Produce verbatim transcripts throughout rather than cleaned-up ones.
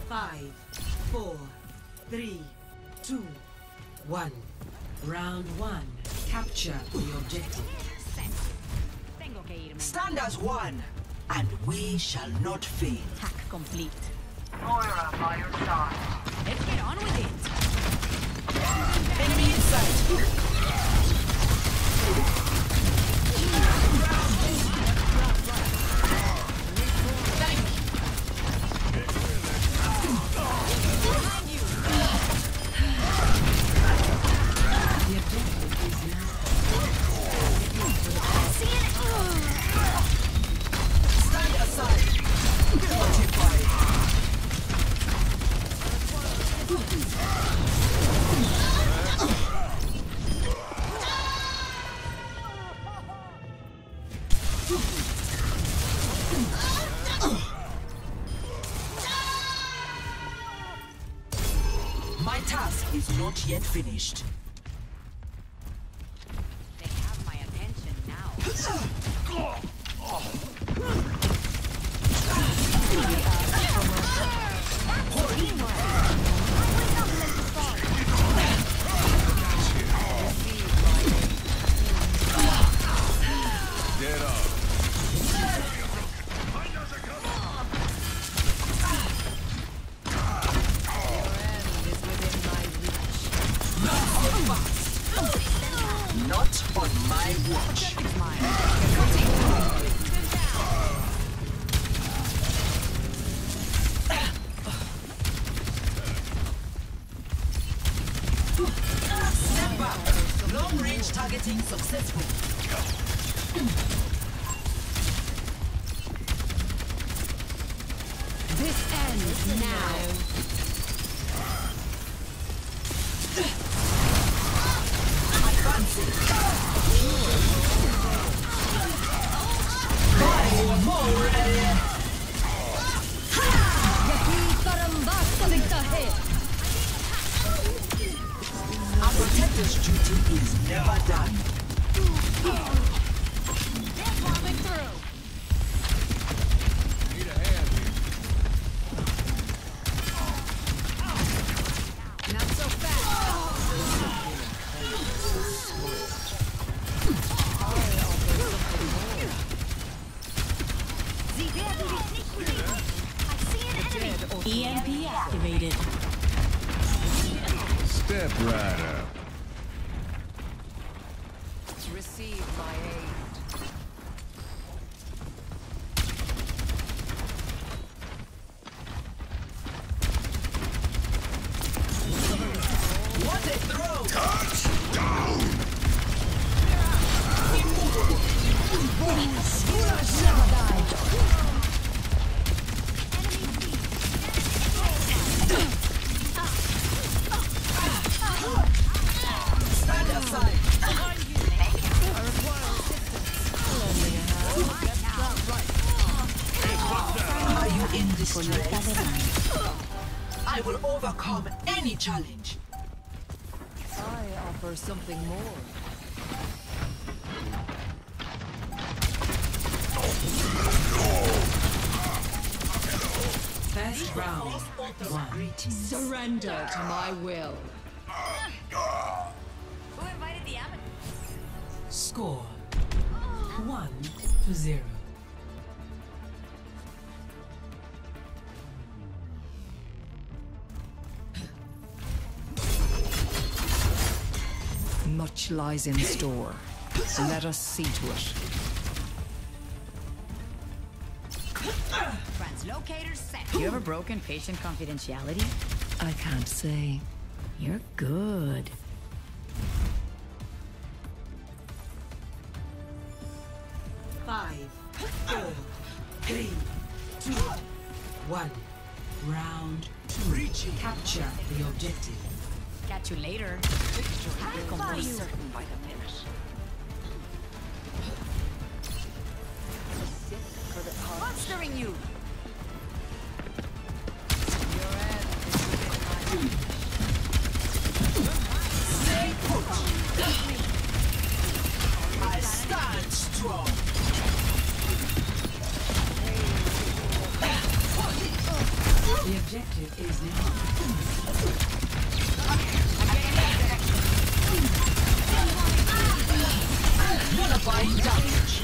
Five, four, three, two, one. Round one. Capture the objective. Stand as one, and we shall not fail. Hack complete. Moira by your side. Let's get on with it. Enemy in sight. My task is not yet finished. They have my attention now. Get up. Not on my watch. Step back. Long range targeting successful. This ends now. Our protector's duty is never done. They're bombing through. Need a hand here. Not so fast. E M P activated. Step right up. Receive my aid. What a throw! Touchdown! Stand aside. Are you in distress? I will overcome any challenge. I offer something more. First round. One. Surrender to my will. Who invited the amateur? Score. One to zero. Much lies in store. Let us see to it. Translocator set. You ever broken patient confidentiality? I can't say. You're good. Five, four, three, two, one. Round two. Reaching. Capture the objective. Catch you later. Complete. Certain by the minute. Monstering you. Stay put. I stand strong. The objective is now. Nullifying damage.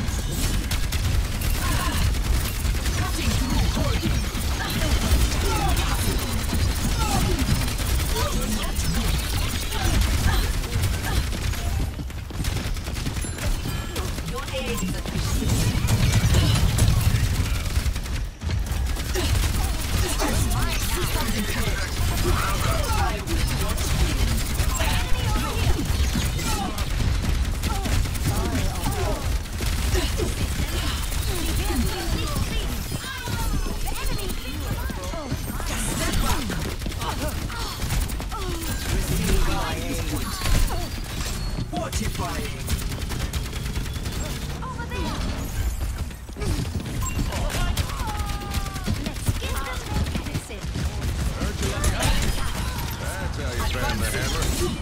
Cutting through holding. Your aid is appreciated. Fortifying. That's how you fan the hammer.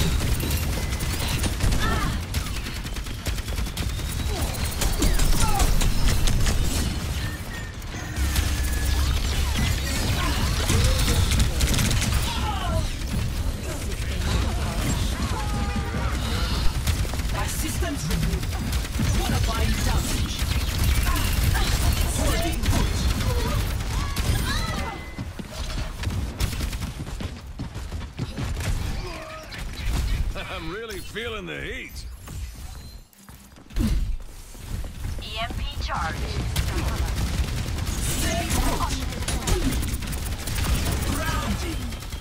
My systems removed. Modifying damage. Holding good. I'm really feeling the heat. E M P charge. Grounding.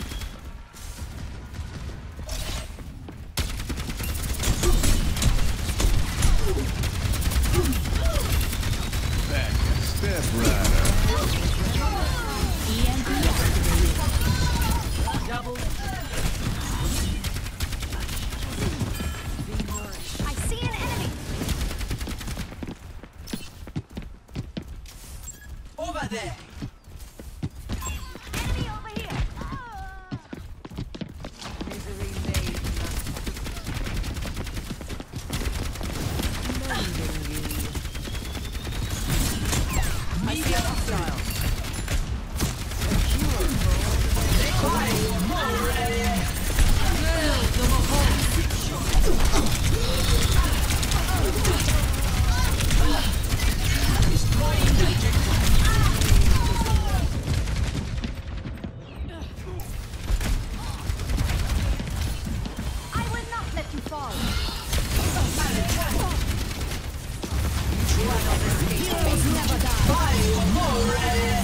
Back step right Double. I see an enemy! Over there. Enemy over here! I see a hostile. I will not let you fall! Heroes never die!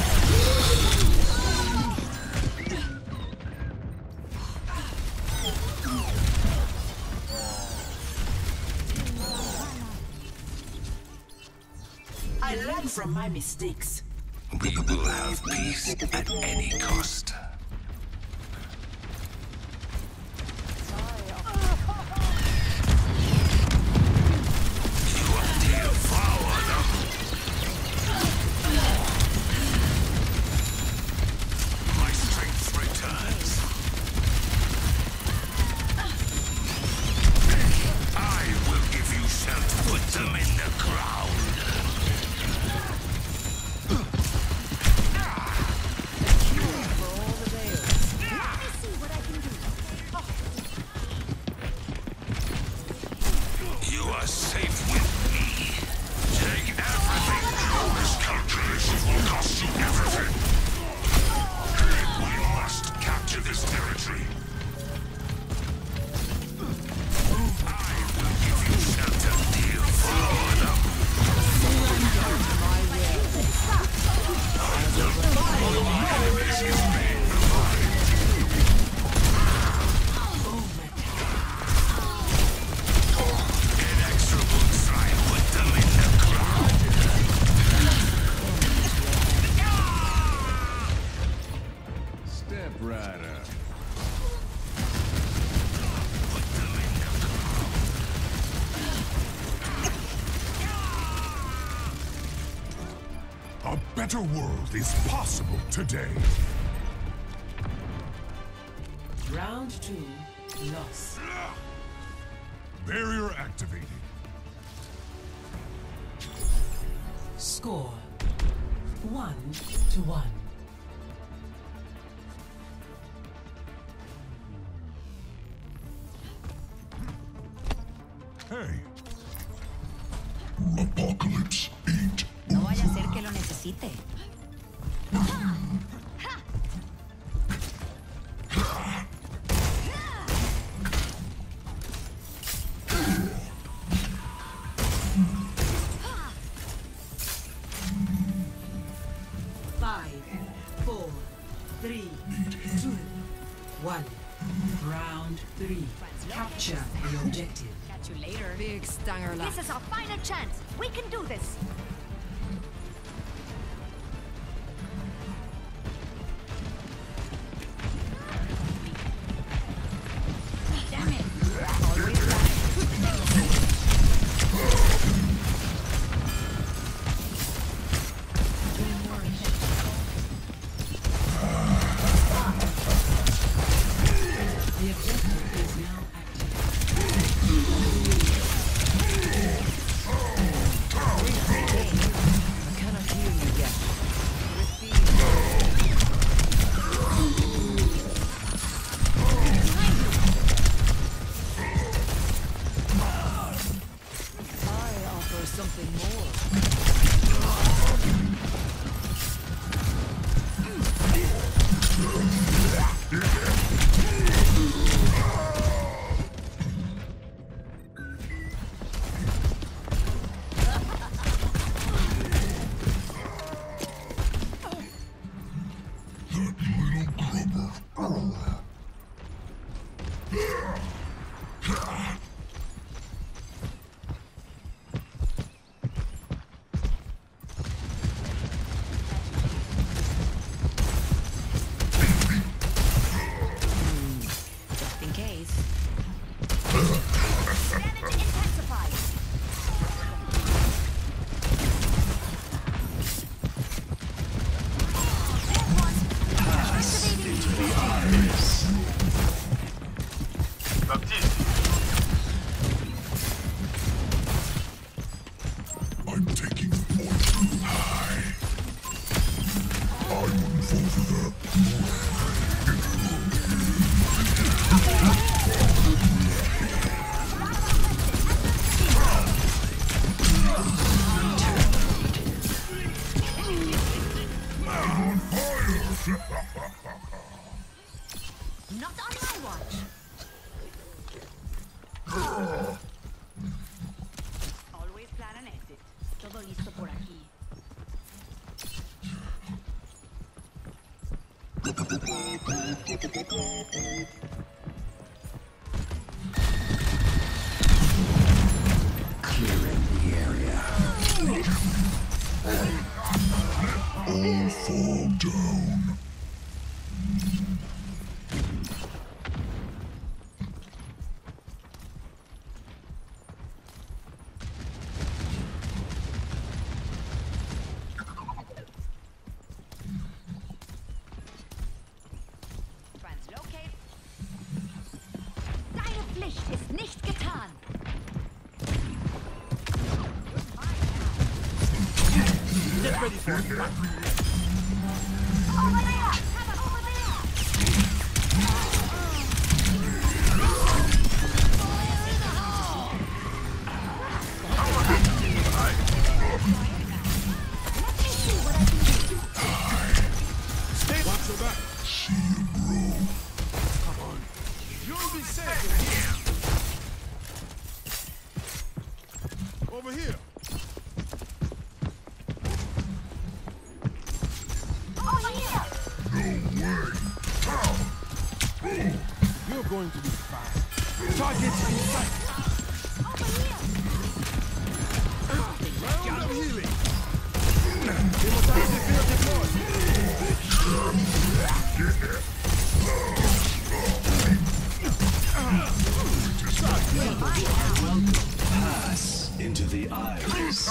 I learn from my mistakes. We will have peace at any cost. My strength returns. I will give you shelter. Put them in the ground. Let me see what I can do! You are safe with me. Take everything. This calculation will cost you everything. We must capture this territory. I will give you shelter. Devour them. Enemies is being revived. Inexorable try. Put them in the ground. Step right up. Put them in the ground. A better world is possible today. Round two, loss. Barrier activated. Score one to one. Three, two, one. Round three. Capture the objective. Catch you later. Big stanger left. This is our final chance. We can do this. Damn it. Always right. The objective is now active. I cannot hear you yet. I offer something more. Just in case. Damage intensified. I'm taking the point too high. I move over I'm on fire! Not on my watch. Always plan an exit. Todo listo por aquí. Clearing the area. All fall down. Translocate. Deine Pflicht ist nicht getan. Over there! Cover over there! Let me see what I can do. Watch your back. See you, bro. Come on. You'll be safe in here. Over here. Over here! No way. Down. Boom. You're going to be fine. Targets in sight. Over here! Round of healing. Immortality field deployed. Pass into the iris.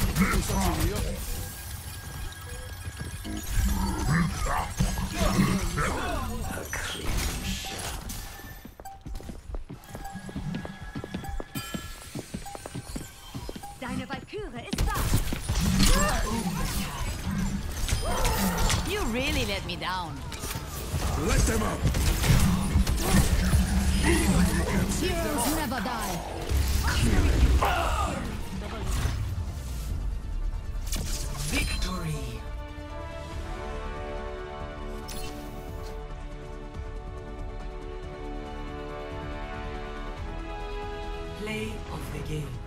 A clean shot. Deine Valkyrie ist da! You really let me down. Let them up. Heroes never die! Victory. Play of the game.